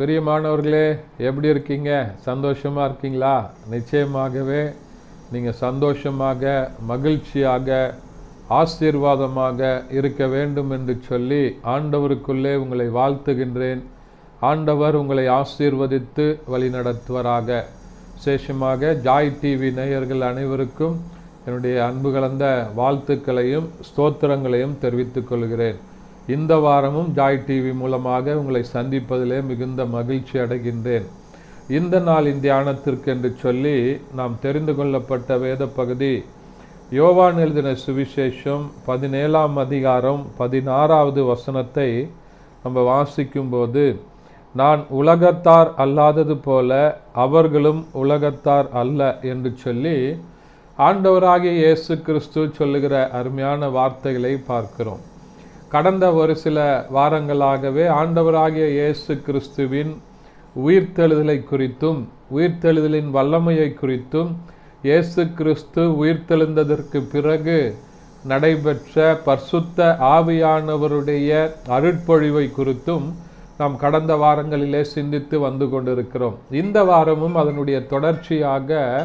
பிரியமானவர்களே, எப்படி இருக்கீங்க? சந்தோஷமா இருக்கீங்களா? நிச்சயமாகவே நீங்கள் சந்தோஷமாக, மகிழ்ச்சியாக, ஆசீர்வாதமாக இருக்க வேண்டும் என்று சொல்லி ஆண்டவருக்குள்ளே உங்களை வாழ்த்துகின்றேன். ஆண்டவர் உங்களை ஆசீர்வதித்து வழிநடத்துவராக. விசேஷமாக ஜாய் டிவி நேயர்கள் அனைவருக்கும் என்னுடைய அன்பு கலந்த வாழ்த்துக்களையும் ஸ்தோத்திரங்களையும் தெரிவித்துக் கொள்கிறேன். இந்த வாரமும் ஜாய் டிவி மூலமாக உங்களை சந்திப்பதிலே மிகுந்த மகிழ்ச்சி அடைகின்றேன். இந்த நாளின் தியானத்திற்கு என்று சொல்லி நாம் தெரிந்து கொள்ளப்பட்ட வேத பகுதி யோவான் எழுதின சுவிசேஷம் 17ஆம் அதிகாரம் 16வது வசனத்தை நம்ம வாசிக்கும்போது, நான் உலகத்தார் அல்லாதது போல அவர்களும் உலகத்தார் அல்ல என்று சொல்லி ஆண்டவராகிய இயேசு கிறிஸ்து சொல்லுகிற அருமையான வார்த்தைகளை பார்க்கிறோம். கடந்த ஒரு சில வாரங்களாகவே ஆண்டவராகிய இயேசு கிறிஸ்துவின் உயிர்த்தெழுதலை குறித்தும் உயிர்த்தெழுதலின் வல்லமையை குறித்தும் இயேசு கிறிஸ்து உயிர்த்தெழுந்ததற்கு பிறகு நடைபெற்ற பரிசுத்த ஆவியானவருடைய அருட்பொழிவை குறித்தும் நாம் கடந்த வாரங்களிலே சிந்தித்து வந்து கொண்டிருக்கிறோம். இந்த வாரமும் அதனுடைய தொடர்ச்சியாக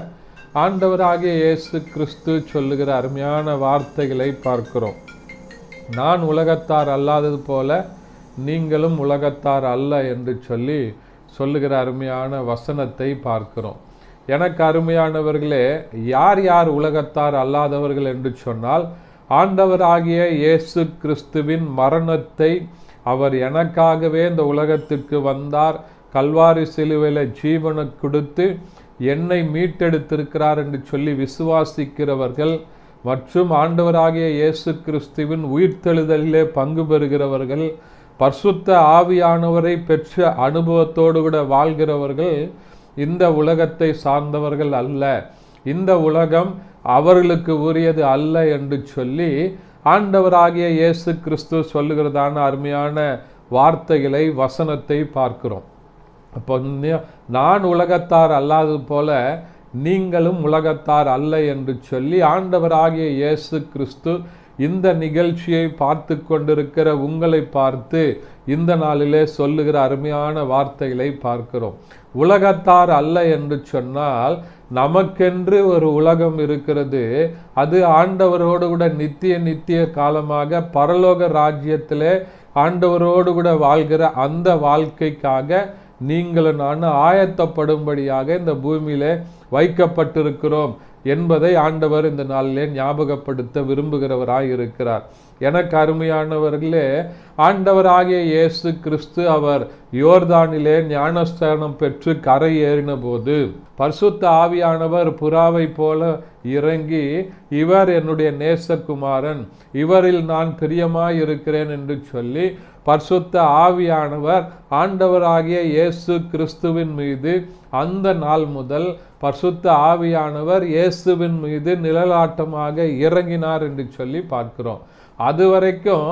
ஆண்டவராகிய இயேசு கிறிஸ்து சொல்லுகிற அருமையான வார்த்தைகளை பார்க்கிறோம். நான் உலகத்தார் அல்லாதது போல நீங்களும் உலகத்தார் அல்ல என்று சொல்லி சொல்லுகிற அருமையான வசனத்தை பார்க்கிறோம். எனக்கு அருமையானவர்களே, யார் யார் உலகத்தார் அல்லாதவர்கள் என்று சொன்னால், ஆண்டவராகிய இயேசு கிறிஸ்துவின் மரணத்தை, அவர் எனக்காகவே இந்த உலகத்திற்கு வந்தார், கல்வாரி சிலுவையில ஜீவனை கொடுத்து என்னை மீட்டெடுத்திருக்கிறார் என்று சொல்லி விசுவாசிக்கிறவர்கள் மற்றும் ஆண்டவராகிய இயேசு கிறிஸ்துவின் உயிர்த்தெழுதலிலே பங்கு பெறுகிறவர்கள், பரிசுத்த ஆவியானவரை பெற்ற அனுபவத்தோடு கூட வாழ்கிறவர்கள் இந்த உலகத்தை சார்ந்தவர்கள் அல்ல, இந்த உலகம் அவர்களுக்கு உரியது அல்ல என்று சொல்லி ஆண்டவராகிய இயேசு கிறிஸ்து சொல்லுகிறதான அருமையான வார்த்தைகளை, வசனத்தை பார்க்கிறோம். அப்போ நான் உலகத்தார் அல்லாதது போல நீங்களும் உலகத்தார் அல்ல என்று சொல்லி ஆண்டவராகிய இயேசு கிறிஸ்து இந்த நிகழ்ச்சியை பார்த்து கொண்டிருக்கிற உங்களை பார்த்து இந்த நாளிலே சொல்லுகிற அருமையான வார்த்தைகளை பார்க்கிறோம். உலகத்தார் அல்ல என்று சொன்னால், நமக்கென்று ஒரு உலகம் இருக்கிறது. அது ஆண்டவரோடு கூட நித்திய காலமாக பரலோக ராஜ்யத்திலே ஆண்டவரோடு கூட வாழ்கிற அந்த வாழ்க்கைக்காக நீங்களும் நான் ஆயத்தப்படும்படியாக இந்த பூமியிலே வைக்கப்பட்டிருக்கிறோம் என்பதை ஆண்டவர் இந்த நாளிலே ஞாபகப்படுத்த விரும்புகிறவராய் இருக்கிறார். எனக்கு அருமையானவர்களே, ஆண்டவராகிய இயேசு கிறிஸ்து அவர் யோர்தானிலே ஞானஸ்தானம் பெற்று கரை ஏறின போது பரிசுத்த ஆவியானவர் புறாவை போல இறங்கி, இவர் என்னுடைய நேசகுமாரன், இவரில் நான் பிரியமாய் இருக்கிறேன் என்று சொல்லி பரிசுத்த ஆவியானவர் ஆண்டவராகிய இயேசு கிறிஸ்துவின் மீது அந்த நாள் முதல் பரிசுத்த ஆவியானவர் இயேசுவின் மீது நிழலாட்டமாக இறங்கினார் என்று சொல்லி பார்க்கிறோம். அதுவரைக்கும்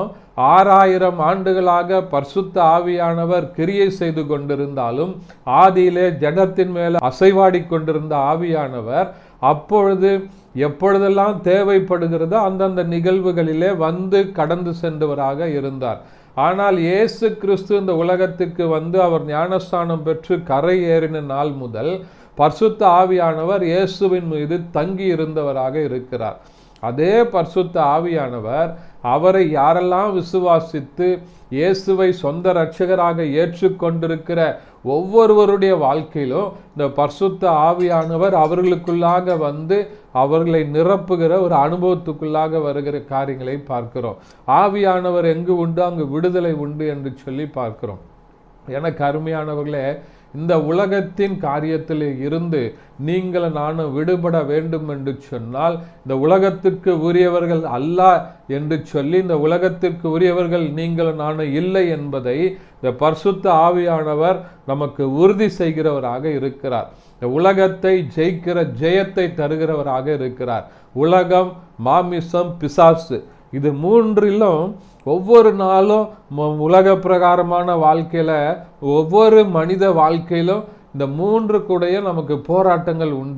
6000 ஆண்டுகளாக பரிசுத்த ஆவியானவர் கிரியை செய்து கொண்டிருந்தாலும், ஆதியிலே ஜனத்தின் மேல அசைவாடி கொண்டிருந்த ஆவியானவர் அப்பொழுது எப்பொழுதெல்லாம் தேவைப்படுகிறதோ அந்தந்த நிகழ்வுகளிலே வந்து கடந்து சென்றவராக இருந்தார். ஆனால் இயேசு கிறிஸ்து இந்த உலகத்திற்கு வந்து அவர் ஞானஸ்தானம் பெற்று கரை ஏறின நாள் முதல் பரிசுத்த ஆவியானவர் இயேசுவின் மீது தங்கி இருந்தவராக இருக்கிறார். அதே பரிசுத்த ஆவியானவர் அவரை யாரெல்லாம் விசுவாசித்து இயேசுவை சொந்த இரட்சகராக ஏற்றுக்கொண்டிருக்கிற ஒவ்வொருவருடைய வாழ்க்கையிலும் இந்த பரிசுத்த ஆவியானவர் அவர்களுக்குள்ளாக வந்து அவர்களை நிரப்புகிற ஒரு அனுபவத்துக்குள்ளாக வருகிற காரியங்களை பார்க்கிறோம். ஆவியானவர் எங்கு உண்டு அங்கு விடுதலை உண்டு என்று சொல்லி பார்க்கிறோம். எனக்கு அருமையானவர்களே, இந்த உலகத்தின் காரியத்தில் இருந்து நீங்கள் நானும் விடுபட வேண்டும் என்று சொன்னால், இந்த உலகத்திற்கு உரியவர்கள் அல்ல என்று சொல்லி, இந்த உலகத்திற்கு உரியவர்கள் நீங்கள் நானும் இல்லை என்பதை இந்த பரிசுத்த ஆவியானவர் நமக்கு உறுதி செய்கிறவராக இருக்கிறார். இந்த உலகத்தை ஜெயிக்கிற ஜெயத்தை தருகிறவராக இருக்கிறார். உலகம், மாமிசம், பிசாசு, இது மூன்றிலும் ஒவ்வொரு நாளும் உலக பிரகாரமான வாழ்க்கையில ஒவ்வொரு மனித வாழ்க்கையிலும் இந்த மூன்று கூடயே நமக்கு போராட்டங்கள் உண்டு.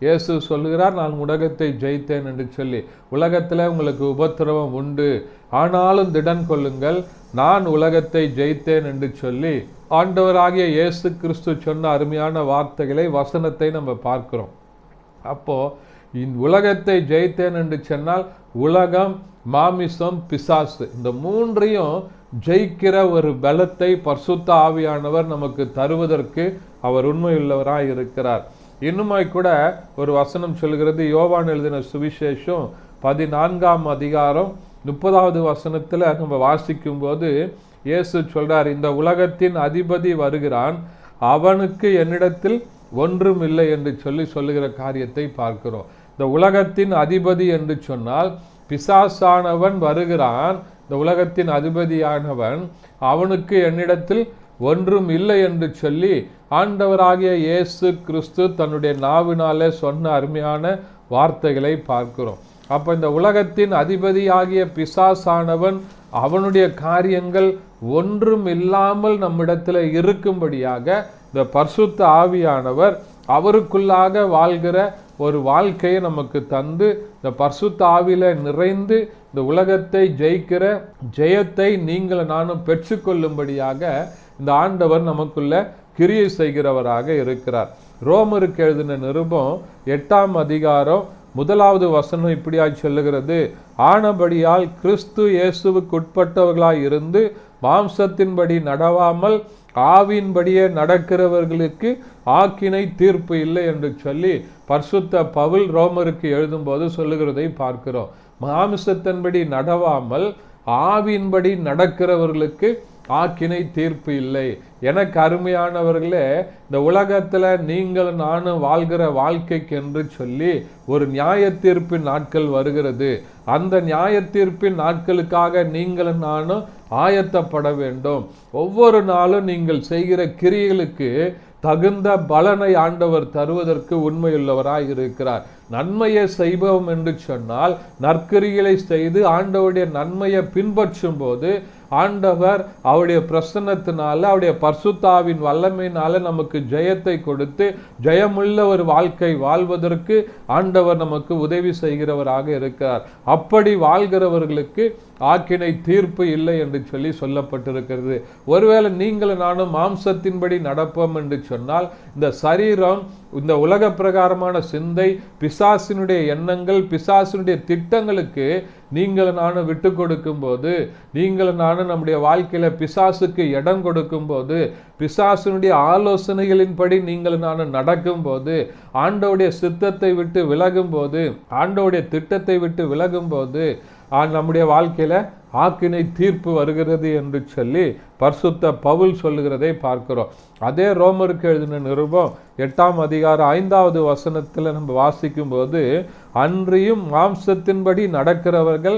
இயேசு சொல்லுகிறார், நான் உலகத்தை ஜெயித்தேன் என்று சொல்லி. உலகத்தில் உங்களுக்கு உபத்திரவம் உண்டு, ஆனாலும் திடன் கொள்ளுங்கள், நான் உலகத்தை ஜெயித்தேன் என்று சொல்லி ஆண்டவராகிய இயேசு கிறிஸ்து சொன்ன அருமையான வார்த்தைகளை, வசனத்தை நம்ம பார்க்கிறோம். அப்போ இந்த உலகத்தை ஜெயித்தேன் என்று சொன்னால் உலகம், மாமிசம், பிசாசு, இந்த மூன்றையும் ஜெயிக்கிற ஒரு பலத்தை பரிசுத்த ஆவியானவர் நமக்கு தருவதற்கு அவர் உண்மையுள்ளவராய் இருக்கிறார். இன்னுமாய் கூட ஒரு வசனம் சொல்கிறது, யோவான் எழுதின சுவிசேஷம் 14ஆம் அதிகாரம் 30வது வசனத்தில் நம்ம வாசிக்கும் போது இயேசு சொல்றார், இந்த உலகத்தின் அதிபதி வருகிறான், அவனுக்கு என்னிடத்தில் ஒன்றும் இல்லை என்று சொல்லுகிற காரியத்தை பார்க்கிறோம். இந்த உலகத்தின் அதிபதி என்று சொன்னால் பிசாசானவன் வருகிறான், இந்த உலகத்தின் அதிபதியானவன், அவனுக்கு என்னிடத்தில் ஒன்றும் இல்லை என்று சொல்லி ஆண்டவராகிய இயேசு கிறிஸ்து தன்னுடைய நாவினாலே சொன்ன அருமையான வார்த்தைகளை பார்க்கிறோம். அப்ப இந்த உலகத்தின் அதிபதியாகிய பிசாசானவன், அவனுடைய காரியங்கள் ஒன்றும் இல்லாமல் நம்மிடத்தில் இருக்கும்படியாக இந்த பரிசுத்த ஆவியானவர் அவருக்குள்ளாக வாழ்கிற ஒரு வாழ்க்கையை நமக்கு தந்து, இந்த பரிசுத்த ஆவியில நிறைந்து இந்த உலகத்தை ஜெயிக்கிற ஜெயத்தை நீங்கள் நானும் பெற்றுக்கொள்ளும்படியாக இந்த ஆண்டவர் நமக்குள்ள கிரியை செய்கிறவராக இருக்கிறார். ரோமருக்கு எழுதின நிருபம் 8ஆம் அதிகாரம் 1வது வசனம் இப்படியாய் சொல்லுகிறது, ஆனபடியால் கிறிஸ்து இயேசுவுக்கு உட்பட்டவர்களாய் இருந்து மாம்சத்தின்படி நடவாமல் ஆவியின்படியே நடக்கிறவர்களுக்கு ஆக்கினை தீர்ப்பு இல்லை என்று சொல்லி பரிசுத்த பவுல் ரோமருக்கு எழுதும்போது சொல்லுகிறதை பார்க்கிறோம். மாம்சத்தின்படி நடவாமல் ஆவியின்படி நடக்கிறவர்களுக்கு ஆக்கினை தீர்ப்பு இல்லை. எனக்கு அருமையானவர்களே, இந்த உலகத்துல நீங்கள் நானும் வாழ்கிற வாழ்க்கைக்கு என்று சொல்லி ஒரு நியாய தீர்ப்பின் நாட்கள் வருகிறது. அந்த நியாய தீர்ப்பின் நாட்களுக்காக நீங்கள் நானும் ஆயத்தப்பட வேண்டும். ஒவ்வொரு நாளும் நீங்கள் செய்கிற கிரியைகளுக்கு தகுந்த பலனை ஆண்டவர் தருவதற்கு உண்மையுள்ளவராய் இருக்கிறார். நன்மையை செய்பவம் என்று சொன்னால் நற்கிரிகளை செய்து ஆண்டவருடைய நன்மையை பின்பற்றும் போது ஆண்டவர் அவருடைய பிரசன்னத்தினால, அவருடைய பரிசுத்தாவின் வல்லமையினால நமக்கு ஜெயத்தை கொடுத்து ஜெயமுள்ள ஒரு வாழ்க்கை வாழ்வதற்கு ஆண்டவர் நமக்கு உதவி செய்கிறவராக இருக்கிறார். அப்படி வாழ்கிறவர்களுக்கு ஆக்கினை தீர்ப்பு இல்லை என்று சொல்லி சொல்லப்பட்டிருக்கிறது. ஒருவேளை நீங்கள் நானும் மாம்சத்தின்படி நடப்போம் என்று சொன்னால் இந்த சரீரம், இந்த உலக பிரகாரமான சிந்தை, பிசாசினுடைய எண்ணங்கள், பிசாசினுடைய திட்டங்களுக்கு நீங்கள் நானும் விட்டு கொடுக்கும் போது, நீங்கள் நானும் நம்முடைய வாழ்க்கையில பிசாசுக்கு இடம் கொடுக்கும் போது, பிசாசினுடைய ஆலோசனைகளின்படி நீங்கள் நானும் நடக்கும் போது, ஆண்டவருடைய சித்தத்தை விட்டு விலகும் போது, ஆண்டவருடைய திட்டத்தை விட்டு விலகும் போது நம்முடைய வாழ்க்கையில ஆக்கினை தீர்ப்பு வருகிறது என்று சொல்லி பரிசுத்த பவுல் சொல்லுகிறதை பார்க்கிறோம். அதே ரோமருக்கு எழுதின நிருபம் 8ஆம் அதிகாரம் 5வது வசனத்தில் நம்ம வாசிக்கும் போது, அன்றியும் மாம்சத்தின்படி நடக்கிறவர்கள்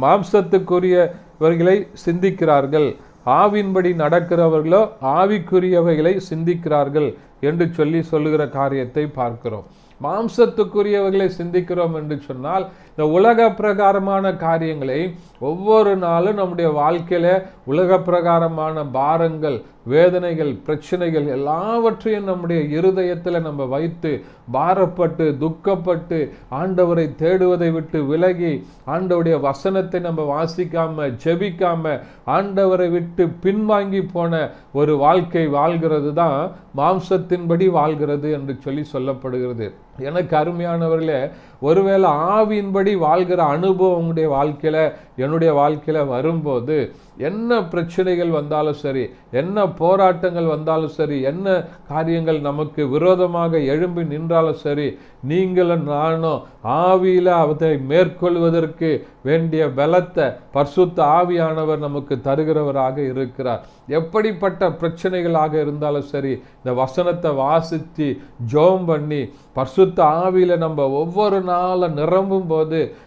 மாம்சத்துக்குரியவர்களை சிந்திக்கிறார்கள், ஆவின்படி நடக்கிறவர்களோ ஆவிக்குரியவைகளை சிந்திக்கிறார்கள் என்று சொல்லுகிற காரியத்தை பார்க்கிறோம். மாம்சத்துக்குரியவர்களை சிந்திக்கிறோம் என்று சொன்னால் இந்த உலக பிரகாரமான காரியங்களை ஒவ்வொரு நாளும் நம்முடைய வாழ்க்கையில உலக பிரகாரமான பாரங்கள், வேதனைகள், பிரச்சனைகள் எல்லாவற்றையும் நம்முடைய இருதயத்தில் நம்ம வைத்து பாரப்பட்டு துக்கப்பட்டு ஆண்டவரை தேடுவதை விட்டு விலகி ஆண்டவருடைய வசனத்தை நம்ம வாசிக்காம ஜெபிக்காம ஆண்டவரை விட்டு பின்வாங்கி போன ஒரு வாழ்க்கை வாழ்கிறது தான் மாம்சத்தின்படி வாழ்கிறது என்று சொல்லப்படுகிறது. எனக்கு அருமையானவர்களே, ஒருவேளை ஆவியின்படி வாழ்கிற அனுபவம் உங்களுடைய வாழ்க்கையில, என்னுடைய வாழ்க்கையில வரும்போது என்ன பிரச்சனைகள் வந்தாலும் சரி, என்ன போராட்டங்கள் வந்தாலும் சரி, என்ன காரியங்கள் நமக்கு விரோதமாக எழும்பி நின்றாலும் சரி, நீங்களும் நானும் ஆவியில அதை மேற்கொள்வதற்கு வேண்டிய பலத்தை பரிசுத்த ஆவியானவர் நமக்கு தருகிறவராக இருக்கிறார். எப்படிப்பட்ட பிரச்சனைகளாக இருந்தாலும் சரி, இந்த வசனத்தை வாசித்து ஜெபம் பண்ணி பரிசுத்த ஆவியில நம்ம ஒவ்வொரு நாளும் நிரம்பும் போது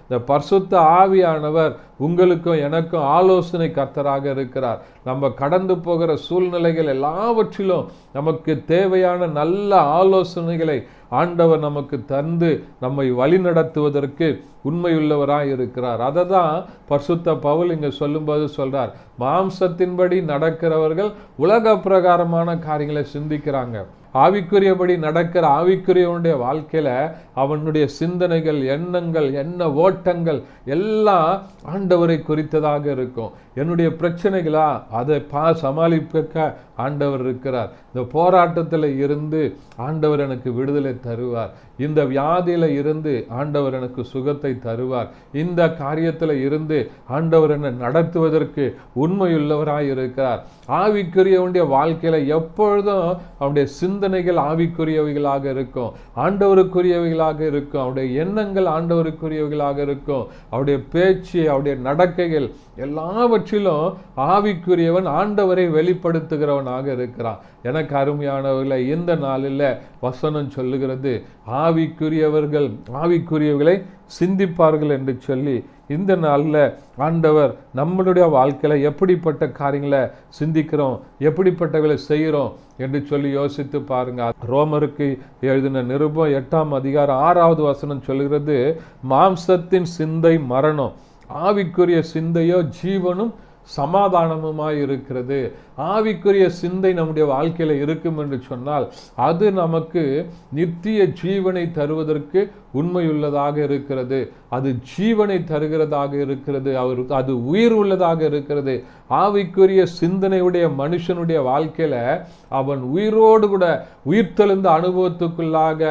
இந்த பரிசுத்த ஆவியானவர் உங்களுக்கும் எனக்கும் ஆலோசனை கர்த்தராக இருக்கிறார். நம்ம கடந்து போகிற சூழ்நிலைகள் எல்லாவற்றிலும் நமக்கு தேவையான நல்ல ஆலோசனைகளை ஆண்டவர் நமக்கு தந்து நம்மை வழிநடத்துவதற்கு உண்மையுள்ளவராய் இருக்கிறார். அதை தான் பரிசுத்த பவுல் இங்கே சொல்லும்போது சொல்றார், மாம்சத்தின்படி நடக்கிறவர்கள் உலக பிரகாரமான காரியங்களை சிந்திக்கிறாங்க. ஆவிக்குரியபடி நடக்கிற ஆவிக்குரியவனுடைய வாழ்க்கையில அவனுடைய சிந்தனைகள், எண்ணங்கள், எண்ண ஓட்டங்கள் எல்லாம் ஆண்டவரை குறித்ததாக இருக்கும். என்னுடைய பிரச்சனைகளா அதை சமாளிக்க ஆண்டவர் இருக்கிறார். இந்த போராட்டத்தில் இருந்து ஆண்டவர் எனக்கு விடுதலை தருவார். இந்த வியாதியில இருந்து ஆண்டவர் எனக்கு சுகத்தை தருவார். இந்த காரியத்தில் இருந்து ஆண்டவர் என்னை நடத்துவதற்கு உண்மையுள்ளவராய் இருக்கிறார். ஆவிக்குரியவனுடைய வாழ்க்கையில எப்பொழுதும் அவனுடைய சிந்தனைகள் ஆவிக்குரியவைகளாக இருக்கும், ஆண்டவருக்குரியவைகளாக இருக்கும். அவருடைய எண்ணங்கள் ஆண்டவருக்குரியவைகளாக இருக்கும். அவருடைய பேச்சு, அவருடைய நடக்கைகள் எல்லாவற்றிலும் ஆவிக்குரியவன் ஆண்டவரை வெளிப்படுத்துகிறவனாக இருக்கிறான். எனக்கு அருமையானவர்களை, இந்த நாளில் வசனம் சொல்லுகிறது, ஆவிக்குரியவர்கள் ஆவிக்குரியவர்களை சிந்திப்பார்கள் என்று சொல்லி இந்த நாளில் ஆண்டவர் நம்மளுடைய வாழ்க்கையில எப்படிப்பட்ட காரியங்களை சிந்திக்கிறோம், எப்படிப்பட்டவர்களை செய்கிறோம் என்று சொல்லி யோசித்து பாருங்க. ரோமருக்கு எழுதின நிருபம் 8ஆம் அதிகாரம் 6வது வசனம் சொல்லுகிறது, மாம்சத்தின் சிந்தை மரணம், ஆவிக்குரிய சிந்தையோ ஜீவனும் சமாதானமுமாய் இருக்கிறது. ஆவிக்குரிய சிந்தை நம்முடைய வாழ்க்கையில இருக்கும் என்று சொன்னால் அது நமக்கு நித்திய ஜீவனை தருவதற்கு உண்மையுள்ளதாக இருக்கிறது. அது ஜீவனை தருகிறதாக இருக்கிறது. அது உயிர் உள்ளதாக இருக்கிறது. ஆவிக்குரிய சிந்தனையுடைய மனுஷனுடைய வாழ்க்கையில அவன் உயிரோடு கூட உயிர்த்தெழுந்த அனுபவத்துக்குள்ளாக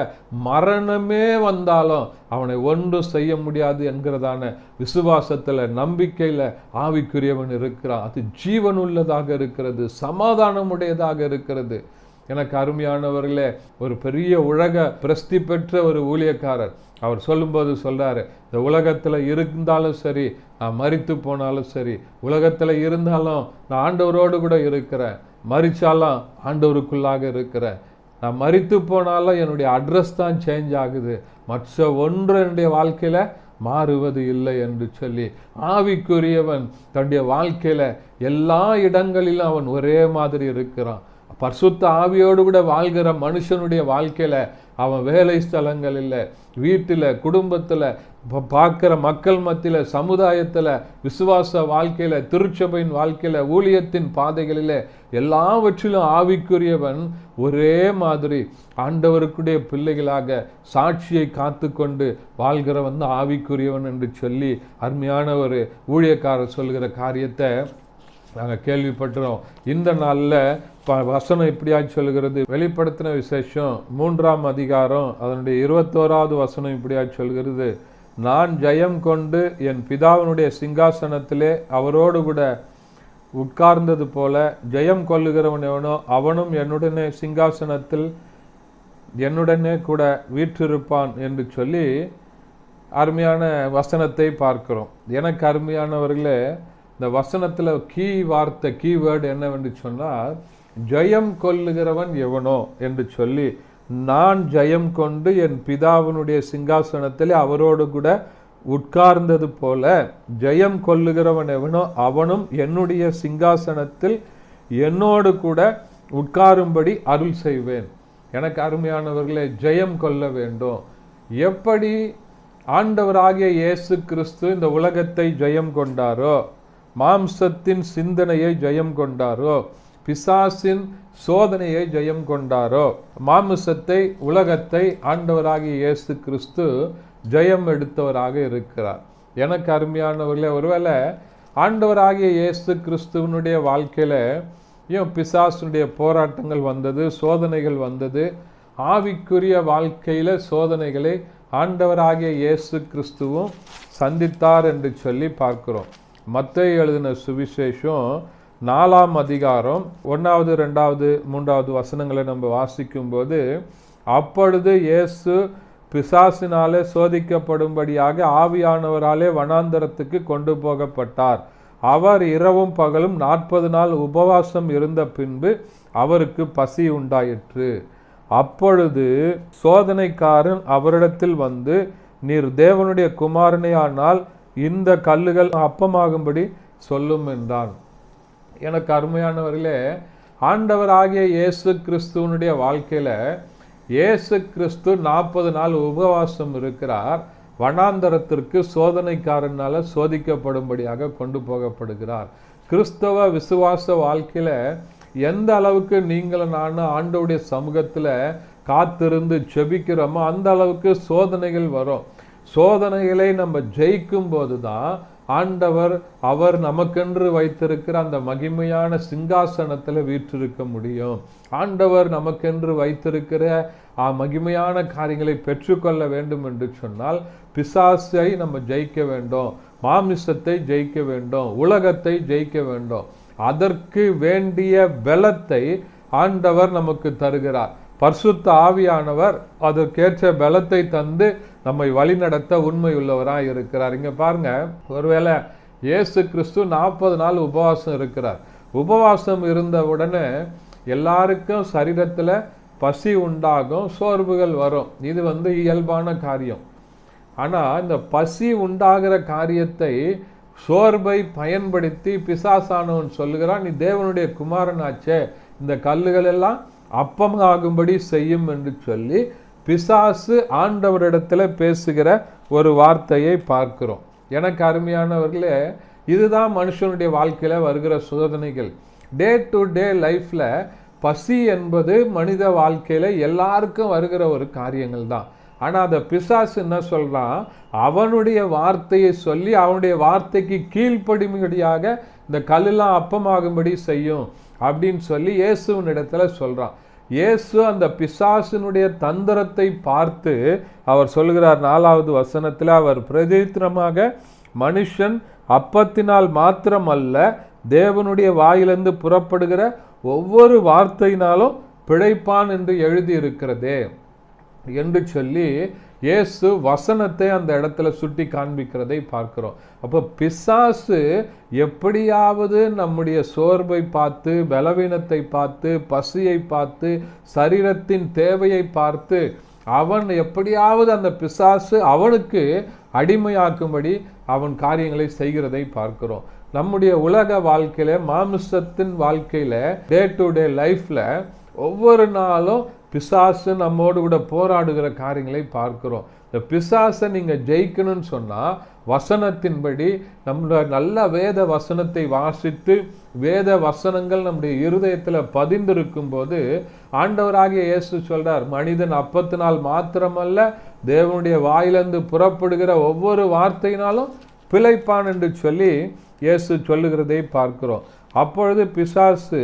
மரணமே வந்தாலும் அவனை ஒன்றும் செய்ய முடியாது என்கிறதான விசுவாசத்துல, நம்பிக்கையில ஆவிக்குரியவன் இருக்கிறான். அது ஜீவன் உள்ளதாக இருக்கிறது, சமாதானம் உடையதாக இருக்கிறது. எனக்கு அருமையானவர்களே, ஒரு பெரிய உலக பிரசித்தி பெற்ற ஒரு ஊழியக்காரர் அவர் சொல்லும்போது சொல்றாரு, இந்த உலகத்துல இருந்தாலும் சரி, நான் மரித்து போனாலும் சரி, உலகத்துல இருந்தாலும் நான் ஆண்டவரோடு கூட இருக்கிறேன், மரிச்சாலும் ஆண்டவருக்குள்ளாக இருக்கிறேன், நான் மரித்து போனாலும் என்னுடைய அட்ரஸ் தான் சேஞ்ச் ஆகுது, மற்ற ஒன்று என்னுடைய வாழ்க்கையில மாறுவது இல்லை என்று சொல்லி ஆவிக்குரியவன் தன்னுடைய வாழ்க்கையில எல்லா இடங்களிலும் அவன் ஒரே மாதிரி இருக்கிறான். பரிசுத்த ஆவியோடு கூட வாழ்கிற மனுஷனுடைய வாழ்க்கையில அவன் வேலை ஸ்தலங்களில், வீட்டில், குடும்பத்தில், பார்க்கிற மக்கள் மத்தியில், சமுதாயத்தில், விசுவாச வாழ்க்கையில, திருச்சபையின் வாழ்க்கையில, ஊழியத்தின் பாதைகளில் எல்லாவற்றிலும் ஆவிக்குரியவன் ஒரே மாதிரி ஆண்டவருக்குடைய பிள்ளைகளாக சாட்சியை காத்து கொண்டு வாழ்கிறவன் ஆவிக்குரியவன் என்று சொல்லி அருமையான ஒரு ஊழியக்காரர் சொல்கிற காரியத்தை நாங்கள் கேள்விப்பட்டுறோம். இந்த நாளில் வசனம் இப்படியா சொல்கிறது, வெளிப்படுத்தின விசேஷம் 3ஆம் அதிகாரம் அதனுடைய 21வது வசனம் இப்படியா சொல்கிறது, நான் ஜெயம் கொண்டு என் பிதாவினுடைய சிங்காசனத்திலே அவரோடு கூட உட்கார்ந்தது போல ஜெயம் கொள்ளுகிறவன் எவனோ அவனும் என்னுடனே சிங்காசனத்தில் என்னுடனே கூட வீற்றிருப்பான் என்று சொல்லி அருமையான வசனத்தை பார்க்கிறோம். எனக்கு அருமையானவர்களே, இந்த வசனத்தில் வார்த்தை கீவேர்டு என்னவென்று சொன்னால் ஜெயம் கொள்ளுகிறவன் எவனோ என்று சொல்லி, நான் ஜெயம் கொண்டு என் பிதாவினுடைய சிங்காசனத்தில் அவரோடு கூட உட்கார்ந்தது போல ஜெயம் கொள்ளுகிறவன் எவனோ அவனும் என்னுடைய சிங்காசனத்தில் என்னோடு கூட உட்காரும்படி அருள் செய்வேன். எனக்கு அருமையானவர்களே, ஜெயம் கொள்ள வேண்டும். எப்படி ஆண்டவராகிய இயேசு கிறிஸ்து இந்த உலகத்தை ஜெயம் கொண்டாரோ, மாம்சத்தின் சிந்தனையை ஜெயம் கொண்டாரோ, பிசாசின் சோதனையை ஜெயம் கொண்டாரோ, மாம்சத்தை, உலகத்தை ஆண்டவராகிய இயேசு கிறிஸ்து ஜெயம் எடுத்தவராக இருக்கிறார். எனக்கு அருமையானவர்களே, ஒருவேளை ஆண்டவராகிய இயேசு கிறிஸ்துவனுடைய வாழ்க்கையில ஏன் பிசாசுடைய போராட்டங்கள் வந்தது, சோதனைகள் வந்தது, ஆவிக்குரிய வாழ்க்கையில சோதனைகளை ஆண்டவராகிய இயேசு கிறிஸ்துவும் சந்தித்தார் என்று சொல்லி பார்க்கிறோம். மத்தேயு எழுதின சுவிசேஷம் 4ஆம் அதிகாரம் 1வது 2வது 3வது வசனங்களை நம்ம வாசிக்கும் போது, அப்பொழுது இயேசு பிசாசினாலே சோதிக்கப்படும்படியாக ஆவியானவராலே வனாந்தரத்துக்கு கொண்டு போகப்பட்டார். அவர் இரவும் பகலும் 40 நாள் உபவாசம் இருந்த பின்பு அவருக்கு பசி உண்டாயிற்று. அப்பொழுது சோதனைக்காரன் அவரிடத்தில் வந்து, நீர் தேவனுடைய குமாரனே ஆனால் இந்த கல்லுகள் அப்பமாகும்படி சொல்லும் என்றான். எனக்கு அருமையானவர்களே, ஆண்டவராகிய இயேசு கிறிஸ்துவனுடைய வாழ்க்கையில இயேசு கிறிஸ்து 40 நாள் உபவாசம் இருக்கிறார். வனாந்தரத்திற்கு சோதனைக்காரனால சோதிக்கப்படும்படியாக கொண்டு போகப்படுகிறார். கிறிஸ்தவ விசுவாச வாழ்க்கையில எந்த அளவுக்கு நீங்களும் நானும் ஆண்டவருடைய சமூகத்துல காத்திருந்து செபிக்கிறோமோ அந்த அளவுக்கு சோதனைகள் வரும். சோதனைகளை நம்ம ஜெயிக்கும் போதுதான் ஆண்டவர் அவர் நமக்கென்று வைத்திருக்கிற அந்த மகிமையான சிங்காசனத்துல வீற்றிருக்க முடியும். ஆண்டவர் நமக்கென்று வைத்திருக்கிற மகிமையான காரியங்களை பெற்றுக்கொள்ள வேண்டும் என்று சொன்னால் பிசாசை நம்ம ஜெயிக்க வேண்டும், மாமிசத்தை ஜெயிக்க வேண்டும், உலகத்தை ஜெயிக்க வேண்டும். அதற்கு வேண்டிய பலத்தை ஆண்டவர் நமக்கு தருகிறார். பரிசுத்த ஆவியானவர் அதற்கேற்ற பலத்தை தந்து நம்மை வழிநடத்த உண்மை உள்ளவராக இருக்கிறார். இங்க பாருங்க, ஒருவேளை இயேசு கிறிஸ்து 40 நாள் உபவாசம் இருக்கிறார். உபவாசம் இருந்த உடனே எல்லாருக்கும் சரீரத்துல பசி உண்டாகும், சோர்வுகள் வரும். இது இயல்பான காரியம். ஆனா இந்த பசி உண்டாகிற காரியத்தை சோர்வை பயன்படுத்தி பிசாசானவன் சொல்லுகிறான், நீ தேவனுடைய குமாரனாச்சே, இந்த கல்லுகள் எல்லாம் அப்பமாகும்படி செய்யும் என்று சொல்லி பிசாசு ஆண்டவரிடத்துல பேசுகிற ஒரு வார்த்தையை பார்க்கிறோம். எனக்கு அருமையானவர்களே, இதுதான் மனுஷனுடைய வாழ்க்கையில வருகிற சோதனைகள். டே டு டே லைஃப்ல பசி என்பது மனித வாழ்க்கையில எல்லாருக்கும் வருகிற ஒரு காரியங்கள் தான். ஆனா அந்த பிசாசு என்ன சொல்றான், அவனுடைய வார்த்தையை சொல்லி அவனுடைய வார்த்தைக்கு கீழ்ப்படிமையாக இந்த கல்லெல்லாம் அப்பமாகும்படி செய்யும் அப்படின்னு சொல்லி இயேசுவின் இடத்துல சொல்றான். இயேசு அந்த பிசாசினுடைய தந்திரத்தை பார்த்து அவர் சொல்கிறார் 4வது வசனத்தில், அவர் பிரதித்திரமாக மனுஷன் அப்பத்தினால் மாத்திரமல்ல தேவனுடைய வாயிலிருந்து புறப்படுகிற ஒவ்வொரு வார்த்தையினாலும் பிழைப்பான் என்று எழுதி இருக்கிறதே என்று சொல்லி இயேசு வசனத்தை அந்த இடத்துல சுட்டி காண்பிக்கிறதை பார்க்கிறோம். அப்போ பிசாசு எப்படியாவது நம்முடைய சோர்வை பார்த்து, பலவீனத்தை பார்த்து, பசியை பார்த்து, சரீரத்தின் தேவையை பார்த்து அவன் எப்படியாவது அந்த பிசாசு அவனுக்கு அடிமையாக்கும்படி அவன் காரியங்களை செய்கிறதை பார்க்கிறோம். நம்முடைய உலக வாழ்க்கையில, மாமிசத்தின் வாழ்க்கையில, டே டு டே லைஃப்ல ஒவ்வொரு நாளும் பிசாசு நம்மோடு கூட போராடுகிற காரியங்களை பார்க்கிறோம். இந்த பிசாசை நீங்க ஜெயிக்கணும்னு சொன்னா வசனத்தின்படி நம்முடைய நல்ல வேத வசனத்தை வாசித்து வேத வசனங்கள் நம்முடைய இருதயத்துல பதிந்திருக்கும் போது ஆண்டவராகிய இயேசு சொல்றார், மனிதன் அப்பத்தினால் மாத்திரமல்ல தேவனுடைய வாயிலிருந்து புறப்படுகிற ஒவ்வொரு வார்த்தையினாலும் பிழைப்பான் என்று சொல்லி இயேசு சொல்லுகிறதை பார்க்கிறோம். அப்பொழுது பிசாசு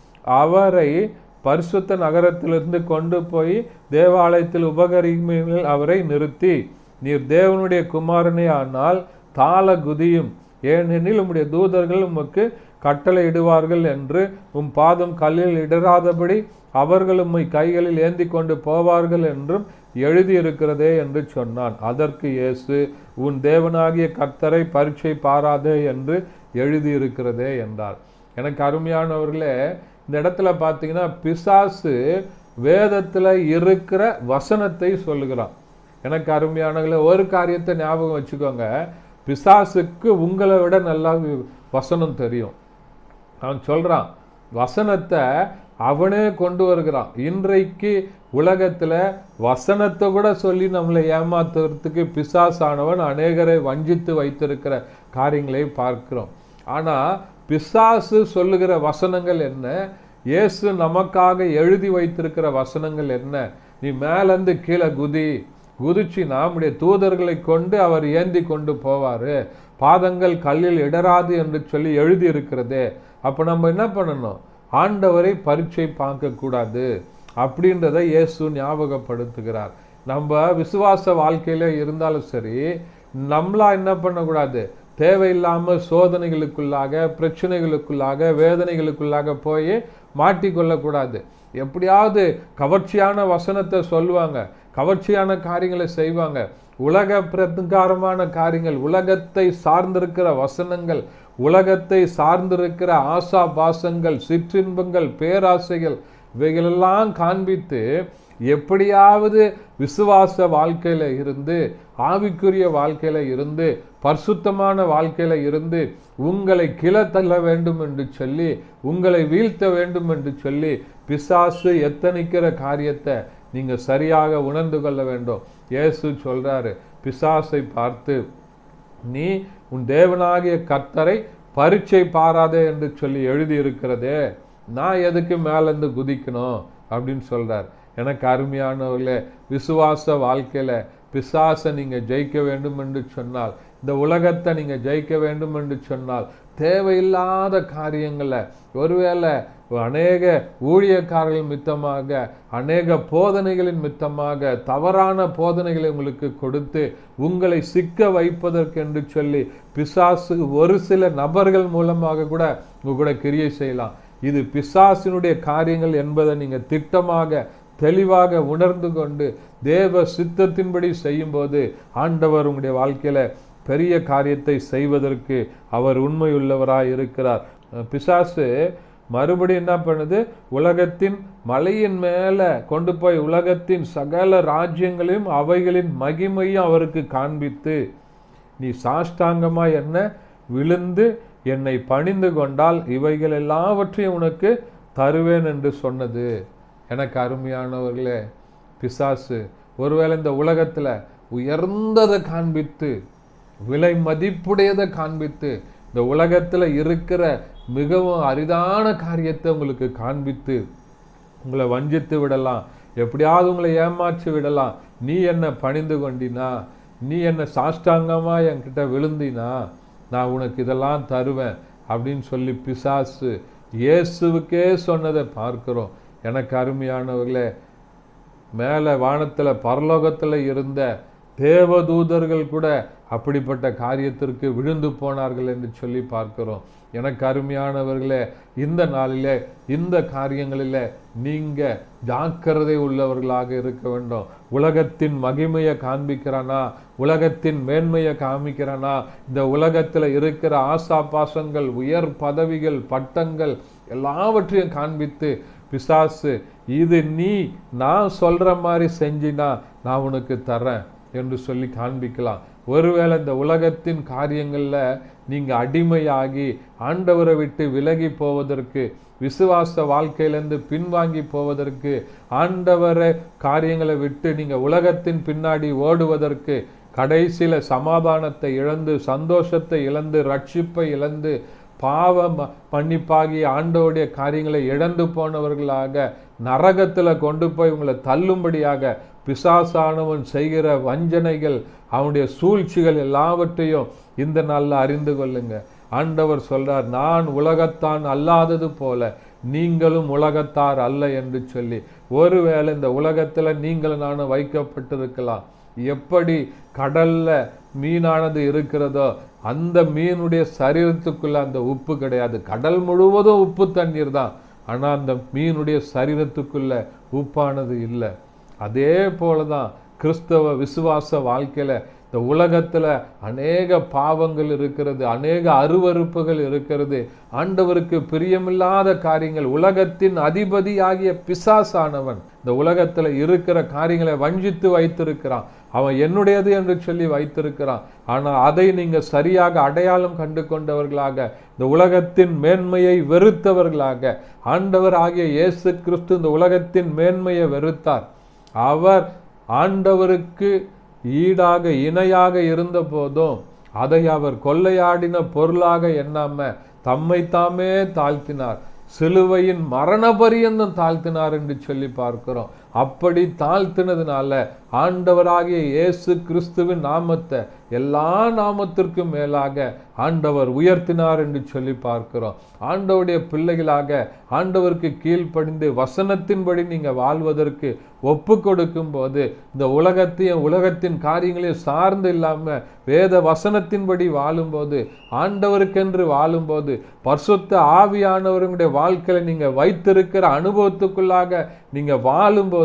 அவரை பரிசுத்த நகரத்திலிருந்து கொண்டு போய் தேவாலயத்தில் உபகரிமையில் அவரை நிறுத்தி, நீர் தேவனுடைய குமாரனே ஆனால் தாள குதியும், ஏனெனில் உம்முடைய தூதர்கள் உமக்கு கட்டளை இடுவார்கள் என்று உம் பாதம் கல்லில் இடராதபடி அவர்கள் உம்மை கைகளில் ஏந்தி கொண்டு போவார்கள் என்றும் எழுதியிருக்கிறதே என்று சொன்னான். அதற்கு இயேசு, உன் தேவனாகிய கர்த்தரை பரீட்சை பாராதே என்று எழுதியிருக்கிறதே என்றார். எனக்கு அருமையானவர்களே, இந்த இடத்துல பார்த்தீங்கன்னா பிசாசு வேதத்துல இருக்கிற வசனத்தை சொல்லுகிறான். எனக்கு அருமையானவர்களே, ஒரு காரியத்தை ஞாபகம் வச்சுக்கோங்க, பிசாசுக்கு உங்களை விட நல்லா வசனம் தெரியும். அவன் சொல்றான், வசனத்தை அவனே கொண்டு வருகிறான். இன்றைக்கு உலகத்துல வசனத்தை கூட சொல்லி நம்மளை ஏமாத்துறதுக்கு பிசாசானவன் அநேகரை வஞ்சித்து வைத்திருக்கிற காரியங்களை பார்க்கிறோம். ஆனா பிசாசு சொல்லுகிற வசனங்கள் என்ன, இயேசு நமக்காக எழுதி வைத்திருக்கிற வசனங்கள் என்ன? நீ மேலிருந்து கீழே குதிச்சு நம்முடைய தூதர்களை கொண்டு அவர் ஏந்தி கொண்டு போவாரு, பாதங்கள் கல்லில் இடராது என்று சொல்லி எழுதி இருக்கிறதே. அப்ப நம்ம என்ன பண்ணணும், ஆண்டவரை பரீட்சை பார்க்க கூடாது அப்படின்றத இயேசு ஞாபகப்படுத்துகிறார். நம்ம விசுவாச வாழ்க்கையில இருந்தாலும் சரி, நம்மளா என்ன பண்ணக்கூடாது, தேவையில்லாம சோதனைகளுக்குள்ளாக, பிரச்சனைகளுக்குள்ளாக, வேதனைகளுக்குள்ளாக போய் மாட்டிக்கொள்ளக்கூடாது. எப்படியாவது கவர்ச்சியான வசனத்தை சொல்லுவாங்க, கவர்ச்சியான காரியங்களை செய்வாங்க, உலக பிரகாரமான காரியங்கள், உலகத்தை சார்ந்திருக்கிற வசனங்கள், உலகத்தை சார்ந்திருக்கிற ஆசா பாசங்கள், சிற்றின்பங்கள், பேராசைகள், இவைகளெல்லாம் காண்பித்து எப்படியாவது விசுவாச வாழ்க்கையில இருந்து, ஆவிக்குரிய வாழ்க்கையில இருந்து, பரிசுத்தமான வாழ்க்கையில இருந்து உங்களை கிளத்தள்ள வேண்டும் என்று சொல்லி, உங்களை வீழ்த்த வேண்டும் என்று சொல்லி பிசாசு எத்தனிக்கிற காரியத்தை நீங்க சரியாக உணர்ந்து கொள்ள வேண்டும். இயேசு சொல்றாரு, பிசாசை பார்த்து, நீ உன் தேவனாகிய கர்த்தரை பரீட்சை பாராதே என்று சொல்லி எழுதி இருக்கிறதே, நான் எதுக்கு மேலேருந்து குதிக்கணும் அப்படின்னு சொல்றார். எனக்கு அருமையானவர்களே, விசுவாச வாழ்க்கையில பிசாசை நீங்க ஜெயிக்க வேண்டும் என்று சொன்னால், இந்த உலகத்தை நீங்க ஜெயிக்க வேண்டும் என்று சொன்னால், தேவையில்லாத காரியங்களை, ஒருவேளை அநேக ஊழியக்காரர்கள் மித்தமாக, அநேக போதனைகளின் மித்தமாக தவறான போதனைகளை உங்களுக்கு கொடுத்து உங்களை சிக்க வைப்பதற்கு என்று சொல்லி பிசாசு ஒரு சில நபர்கள் மூலமாக கூட உங்க கூட கிரியை செய்யலாம். இது பிசாசினுடைய காரியங்கள் என்பதை நீங்க திட்டமாக தெளிவாக உணர்ந்து கொண்டு தேவ சித்தத்தின்படி செய்யும்போது ஆண்டவர் உங்களுடைய வாழ்க்கையில பெரிய காரியத்தை செய்வதற்கு அவர் உண்மையுள்ளவராய் இருக்கிறார். பிசாசு மறுபடியும் என்ன பண்ணுது, உலகத்தின் மலையின் மேல கொண்டு போய் உலகத்தின் சகல ராஜ்யங்களையும் அவைகளின் மகிமையும் அவருக்கு காண்பித்து, நீ சாஷ்டாங்கமாய் என்ன விழுந்து என்னை பணிந்து கொண்டால் இவைகள் எல்லாவற்றையும் உனக்கு தருவேன் என்று சொன்னது. எனக்கு அருமையானவர்களே, பிசாசு ஒருவேளை இந்த உலகத்துல உயர்ந்ததை காண்பித்து, விலை மதிப்புடையதை காண்பித்து, இந்த உலகத்துல இருக்கிற மிகவும் அரிதான காரியத்தை உங்களுக்கு காண்பித்து உங்களை வஞ்சித்து விடலாம், எப்படியாவது உங்களை ஏமாற்றி விடலாம். நீ என்ன பணிந்து கொண்டினா, நீ என்ன சாஷ்டாங்கமா என்கிட்ட விழுந்தினா, நான் உனக்கு இதெல்லாம் தருவேன் அப்படின்னு சொல்லி பிசாசு இயேசுவுக்கே சொன்னதை பார்க்கிறோம். எனக்கு அருமையானவர்களே, மேலே வானத்துல பரலோகத்துல இருந்த தேவதூதர்கள் கூட அப்படிப்பட்ட காரியத்திற்கு விழுந்து போனார்கள் என்று சொல்லி பார்க்கிறோம். எனக்கு அருமையானவர்களே, இந்த நாளிலே இந்த காரியங்களிலே நீங்க ஜாக்கிரதை உள்ளவர்களாக இருக்க வேண்டும். உலகத்தின் மகிமையை காண்பிக்கிறானா, உலகத்தின் மேன்மையை காமிக்கிறானா, இந்த உலகத்துல இருக்கிற ஆசா பாசங்கள், உயர் பதவிகள், பட்டங்கள் எல்லாவற்றையும் காண்பித்து பிசாசு, இது நீ நான் சொல்ற மாதிரி செஞ்சினா நான் உனக்கு தரேன் என்று சொல்லி காண்பிக்கலாம். ஒருவேளை இந்த உலகத்தின் காரியங்கள்ல நீங்க அடிமையாகி ஆண்டவரை விட்டு விலகி போவதற்கு, விசுவாச வாழ்க்கையிலிருந்து பின்வாங்கி போவதற்கு, ஆண்டவரை காரியங்களை விட்டு நீங்க உலகத்தின் பின்னாடி ஓடுவதற்கு, கடைசியில சமாதானத்தை இழந்து, சந்தோஷத்தை இழந்து, ரட்சிப்பை இழந்து, பாவ மன்னிப்பாகி ஆண்டவருடைய காரியங்களை இழந்து போனவர்களாக நரகத்துல கொண்டு போய் உங்களை தள்ளும்படியாக பிசாசானவன் செய்கிற வஞ்சனைகள், அவனுடைய சூழ்ச்சிகள் எல்லாவற்றையும் இந்த நாள்ல அறிந்து கொள்ளுங்க. ஆண்டவர் சொல்றார், நான் உலகத்தான் அல்லாதது போல நீங்களும் உலகத்தார் அல்ல என்று சொல்லி. ஒருவேளை இந்த உலகத்துல நீங்கள் நானும் வைக்கப்பட்டிருக்கலாம். எப்படி கடல்ல மீனானது இருக்கிறதோ அந்த மீனுடைய சரீரத்துக்குள்ள அந்த உப்பு கிடையாது. கடல் முழுவதும் உப்பு தண்ணீர் தான், ஆனா அந்த மீனுடைய சரீரத்துக்குள்ள உப்பானது இல்லை. அதே போலதான் கிறிஸ்தவ விசுவாச வாழ்க்கையில இந்த உலகத்துல அநேக பாவங்கள் இருக்கிறது, அநேக அருவருப்புகள் இருக்கிறது, ஆண்டவருக்கு பிரியமில்லாத காரியங்கள். உலகத்தின் அதிபதியாகிய பிசாசானவன் இந்த உலகத்துல இருக்கிற காரியங்களை வஞ்சித்து வைத்திருக்கிறான். அவன் என்னுடையது என்று சொல்லி வைத்திருக்கிறான். ஆனா அதை நீங்க சரியாக அடையாளம் கண்டு கொண்டவர்களாக, இந்த உலகத்தின் மேன்மையை வெறுத்தவர்களாக, ஆண்டவர் ஆகிய இயேசு கிறிஸ்து இந்த உலகத்தின் மேன்மையை வெறுத்தார். அவர் ஆண்டவருக்கு ஈடாக இணையாக இருந்த போதும் அதை அவர் கொள்ளையாடின பொருளாக எண்ணாம தம்மை தாமே தாழ்த்தினார், சிலுவையின் மரண பரியந்தம் தாழ்த்தினார் என்று சொல்லி பார்க்கிறோம். அப்படி தாழ்த்தினதுனால ஆண்டவராகிய இயேசு கிறிஸ்துவின் நாமத்தை எல்லா நாமத்திற்கும் மேலாக ஆண்டவர் உயர்த்தினார் என்று சொல்லி பார்க்கிறோம். ஆண்டவருடைய பிள்ளைகளாக ஆண்டவருக்கு கீழ்ப்படிந்து வசனத்தின்படி நீங்க வாழ்வதற்கு ஒப்பு கொடுக்கும் போது, இந்த உலகத்தின் காரியங்களையும் சார்ந்து இல்லாம வேத வசனத்தின்படி வாழும்போது, ஆண்டவருக்கென்று வாழும்போது, பரிசுத்த ஆவியானவருடைய வாழ்க்கையில நீங்க வைத்திருக்கிற அனுபவத்துக்குள்ளாக நீங்க வாழும்போது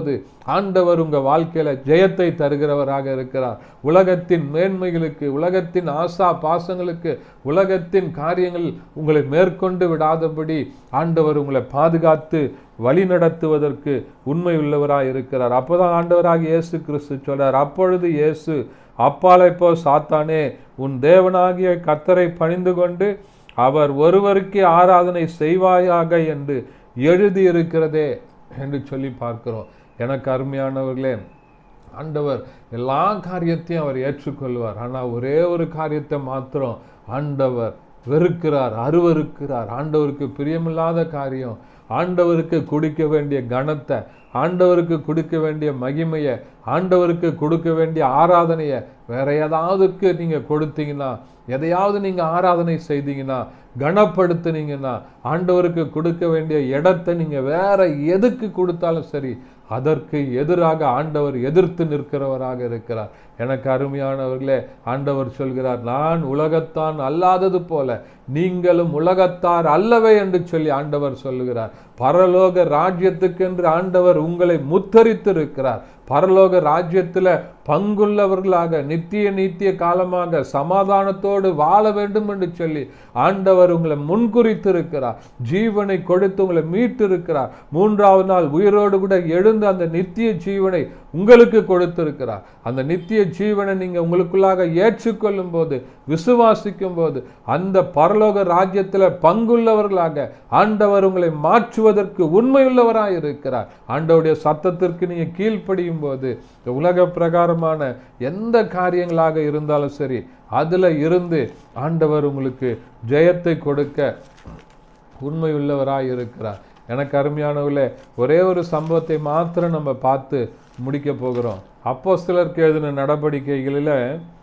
ஆண்டவர் உங்க வாழ்க்கையில ஜெயத்தை தருகிறவராக இருக்கிறார். உலகத்தின் மேன்மைகளுக்கு, உலகத்தின் ஆசா பாசங்களுக்கு, உலகத்தின் காரியங்கள் உங்களை மேற்கொண்டு விடாதபடி ஆண்டவர் உங்களை பாதுகாத்து வழி நடத்துவதற்கு உண்மை உள்ளவராய் இருக்கிறார். அப்போதான் ஆண்டவராக இயேசு கிறிஸ்து சொல்றார், அப்பொழுது இயேசு அப்பாலை போ சாத்தானே, உன் தேவனாகிய கர்த்தரை பணிந்து கொண்டு அவர் ஒருவருக்கு ஆராதனை செய்வாயாக என்று எழுதியிருக்கிறதே என்று சொல்லி பார்க்கிறோம். எனக்கு அருமையானவர்களே, ஆண்டவர் எல்லா காரியத்தையும் அவர் ஏற்றுக்கொள்வார். ஆனால் ஒரே ஒரு காரியத்தை மாத்திரம் ஆண்டவர் வெறுக்கிறார், அருவருக்கிறார். ஆண்டவருக்கு பிரியமில்லாத காரியம், ஆண்டவருக்கு கொடுக்க வேண்டிய கனத்தை, ஆண்டவருக்கு கொடுக்க வேண்டிய மகிமையை, ஆண்டவருக்கு கொடுக்க வேண்டிய ஆராதனையை வேற ஏதாவதுக்கு நீங்க கொடுத்தீங்கன்னா, எதையாவது நீங்க ஆராதனை செய்தீங்கன்னா, கனப்படுத்தினீங்கன்னா, ஆண்டவருக்கு கொடுக்க வேண்டிய இடத்தை நீங்க வேற எதுக்கு கொடுத்தாலும் சரி, அதற்கு எதிராக ஆண்டவர் எதிர்த்து நிற்கிறவராக இருக்கிறார். எனக்கு அருமையானவர்களே, ஆண்டவர் சொல்கிறார், நான் உலகத்தான் அல்லாதது போல நீங்களும் உலகத்தார் அல்லவே என்று சொல்லி ஆண்டவர் சொல்லுகிறார். பரலோக ராஜ்யத்துக்கென்று ஆண்டவர் உங்களை முத்தரித்து இருக்கிறார். பரலோக ராஜ்யத்துல பங்குள்ளவர்களாக நித்திய காலமாக சமாதானத்தோடு வாழ வேண்டும் என்று சொல்லி ஆண்டவர் உங்களை முன்குறித்து இருக்கிறார். ஜீவனை கொடுத்து உங்களை மீட்டு இருக்கிறார். 3ஆவது நாள் உயிரோடு கூட எழுந்து அந்த நித்திய ஜீவனை உங்களுக்கு கொடுத்திருக்கிறார். அந்த நித்திய ஜீவனை நீங்க உங்களுக்குள்ளாக ஏற்றுக்கொள்ளும் போது, விசுவாசிக்கும் போது, அந்த பரலோக ராஜ்யத்துல பங்குள்ளவர்களாக ஆண்டவர் உங்களை மாற்றுவதற்கு உண்மையுள்ளவராய் இருக்கிறார். ஆண்டவருடைய சத்தத்திற்கு நீங்க கீழ்ப்படியும் போது, உலக பிரகாரமான எந்த காரியங்களாக இருந்தாலும் சரி, அதுல இருந்து ஆண்டவர் உங்களுக்கு ஜெயத்தை கொடுக்க உண்மையுள்ளவராய் இருக்கிறார். எனக்கு அருமையானவர்களே, ஒரே ஒரு சம்பவத்தை மாத்திரம் நம்ம பார்த்து முடிக்க போகிறோம். அப்போஸ்தலருக்கு எழுதின நடவடிக்கைகளில்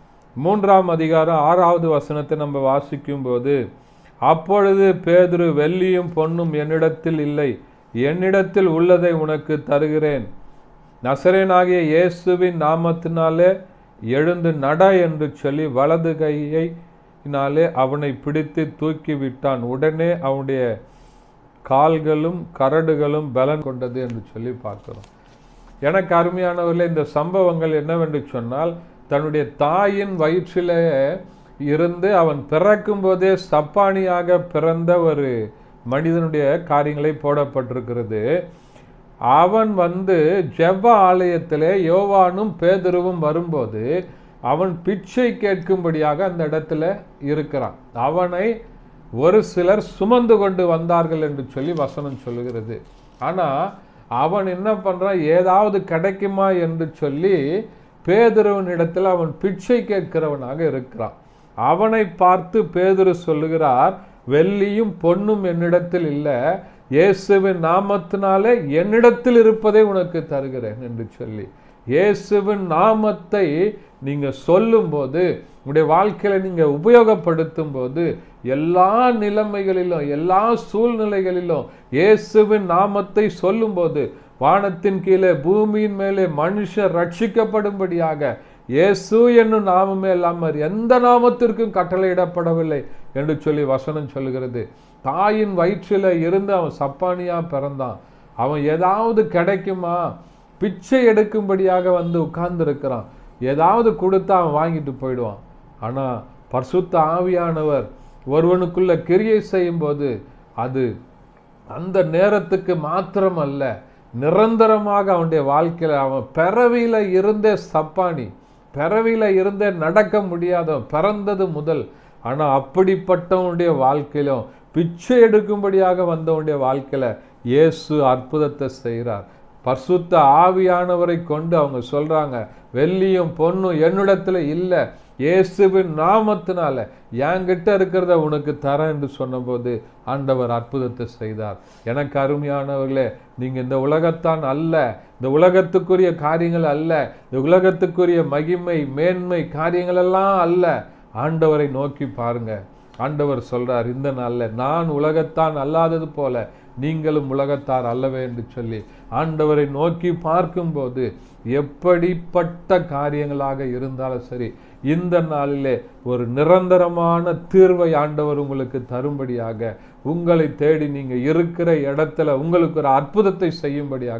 3ஆம் அதிகாரம் 6வது வசனத்தை நம்ம வாசிக்கும் போது, அப்பொழுது பேதுரு, வெள்ளியும் பொன்னும் என்னிடத்தில் இல்லை, என்னிடத்தில் உள்ளதை உனக்கு தருகிறேன். நசரேனாகிய இயேசுவின் நாமத்தினாலே எழுந்து நட என்று சொல்லி வலது கையினாலே அவனை பிடித்து தூக்கி விட்டான். உடனே அவனுடைய கால்களும் கரடுகளும் பலன் கொண்டது என்று சொல்லி பார்க்கிறோம். எனக்கு அருமையானவர்களே, இந்த சம்பவங்கள் என்னவென்று சொன்னால், தன்னுடைய தாயின் வயிற்றிலே இருந்து அவன் பிறக்கும் போதே சப்பானியாக பிறந்த ஒரு மனிதனுடைய காரியங்களை போடப்பட்டிருக்கிறது. அவன் ஜெப ஆலயத்திலே யோவானும் பேதுருவும் வரும்போது அவன் பிச்சை கேட்கும்படியாக அந்த இடத்துல இருக்கிறான். அவனை ஒரு சிலர் சுமந்து கொண்டு வந்தார்கள் என்று சொல்லி வசனம் சொல்லுகிறது. ஆனா அவன் என்ன பண்றான், ஏதாவது கிடைக்குமா என்று சொல்லி பேதுருவின் இடத்துல அவன் பிச்சை கேட்கிறவனாக இருக்கிறான். அவனை பார்த்து பேதுரு சொல்லுகிறார், வெள்ளியும் பொன்னும் என்னிடத்தில் இல்லை, இயேசுவின் நாமத்தினாலே என்னிடத்தில் இருப்பதை உனக்கு தருகிறேன் என்று சொல்லி, இயேசுவின் நாமத்தை நீங்க சொல்லும் போது, உங்களுடைய வாழ்க்கையில நீங்க உபயோகப்படுத்தும் போது, எல்லா நிலைமைகளிலும் எல்லா சூழ்நிலைகளிலும் இயேசுவின் நாமத்தை சொல்லும் போது, வானத்தின் கீழே பூமியின் மேலே மனுஷர் ரட்சிக்கப்படும்படியாக இயேசு என்னும் நாமமே இல்லாமல் எந்த நாமத்திற்கும் கட்டளையிடப்படவில்லை என்று சொல்லி வசனம் சொல்லுகிறது. தாயின் வயிற்றில இருந்து அவன் சப்பானியா பிறந்தான். அவன் ஏதாவது கிடைக்குமா, பிச்சை எடுக்கும்படியாக உட்கார்ந்து இருக்கிறான். ஏதாவது கொடுத்தா அவன் வாங்கிட்டு போயிடுவான். ஆனா பரிசுத்த ஆவியானவர் ஒருவனுக்குள்ள கிரியை செய்யும் போது, அது அந்த நேரத்துக்கு மாத்திரம் அல்ல, நிரந்தரமாக அவனுடைய வாழ்க்கையில, அவன் பிறவியில இருந்தே சப்பானி, பிறவியில இருந்தே நடக்க முடியாதவன் பிறந்தது முதல். ஆனா அப்படிப்பட்டவனுடைய வாழ்க்கையிலும், பிச்சை எடுக்கும்படியாக வந்தவனுடைய வாழ்க்கையில இயேசு அற்புதத்தை செய்கிறார். பரிசுத்த ஆவியானவரை கொண்டு அவங்க சொல்றாங்க, வெள்ளியும் பொன்னும் என்னிடத்துல இல்லை, இயேசுவின் நாமத்தினால என்கிட்ட இருக்கிறத உனக்கு தரேன் என்று சொன்னபோது ஆண்டவர் அற்புதத்தை செய்தார். எனக்கு அருமையானவர்களே, நீங்க இந்த உலகத்தான் அல்ல, இந்த உலகத்துக்குரிய காரியங்கள் அல்ல, இந்த உலகத்துக்குரிய மகிமை மேன்மை காரியங்கள் எல்லாம் அல்ல. ஆண்டவரை நோக்கி பாருங்க. ஆண்டவர் சொல்றார், இந்த நாள்ல நான் உலகத்தான் அல்லாதது போல நீங்களும் உலகத்தார் அல்லவே என்று சொல்லி ஆண்டவரை நோக்கி பார்க்கும்போது, எப்படிப்பட்ட காரியங்களாக இருந்தாலும் சரி, இந்த நாளிலே ஒரு நிரந்தரமான தீர்வை ஆண்டவர் உங்களுக்கு தரும்படியாக, உங்களை தேடி நீங்க இருக்கிற இடத்துல உங்களுக்கு ஒரு அற்புதத்தை செய்யும்படியாக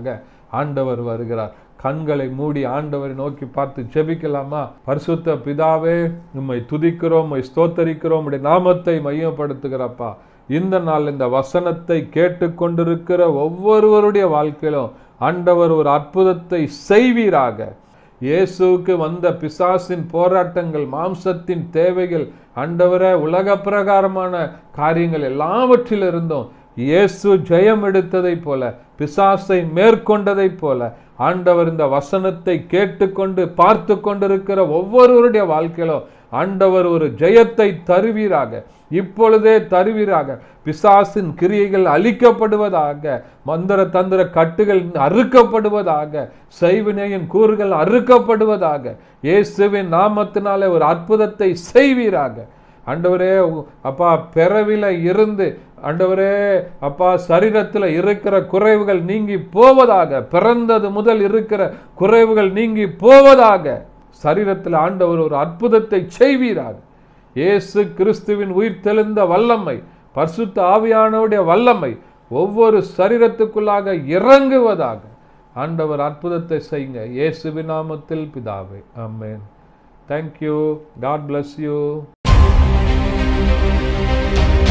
ஆண்டவர் வருகிறார். கண்களை மூடி ஆண்டவரை நோக்கி பார்த்து ஜெபிக்கலாமா? பரிசுத்த பிதாவே, உம்மை துதிக்கிறோம், உம்மை ஸ்தோத்தரிக்கிறோம், உம்முடைய நாமத்தை மையப்படுத்துகிறப்பா. இந்த நாள் இந்த வசனத்தை கேட்டுக்கொண்டிருக்கிற ஒவ்வொருவருடைய வாழ்க்கையிலும் ஆண்டவர் ஒரு அற்புதத்தை செய்வீராக. இயேசுவுக்கு வந்த பிசாசின் போராட்டங்கள், மாம்சத்தின் தேவைகள், ஆண்டவரே உலக பிரகாரமான காரியங்கள் எல்லாவற்றிலிருந்தும் இயேசு ஜெயம் எடுத்ததை போல, பிசாசை மேற்கொண்டதை போல ஆண்டவர் இந்த வசனத்தை கேட்டுக்கொண்டு பார்த்து கொண்டிருக்கிற ஒவ்வொருவருடைய வாழ்க்கையிலும் ஆண்டவர் ஒரு ஜெயத்தை தருவீராக. இப்பொழுதே தருவீராக. பிசாசின் கிரியைகள் அழிக்கப்படுவதாக, மந்திர தந்திர கட்டுகள் அறுக்கப்படுவதாக, செய்வினையின் கூறுகள் அறுக்கப்படுவதாக. இயேசுவின் நாமத்தினாலே ஒரு அற்புதத்தை செய்வீராக. ஆண்டவரே அப்பா, பிறவில இருந்து ஆண்டவரே அப்பா சரீரத்தில் இருக்கிற குறைவுகள் நீங்கி போவதாக. பிறந்தது முதல் இருக்கிற குறைவுகள் நீங்கி போவதாக. சரீரத்தில் ஆண்டவர் ஒரு அற்புதத்தை செய்வீராக. இயேசு கிறிஸ்துவின் உயிர் தெழுந்த வல்லமை, பரிசுத்த ஆவியானவருடைய வல்லமை ஒவ்வொரு சரீரத்துக்குள்ளாக இறங்குவதாக. ஆண்டவர் அற்புதத்தை செய்யுங்க. இயேசுவின் நாமத்தில் பிதாவே, ஆமென். Thank you. God bless you.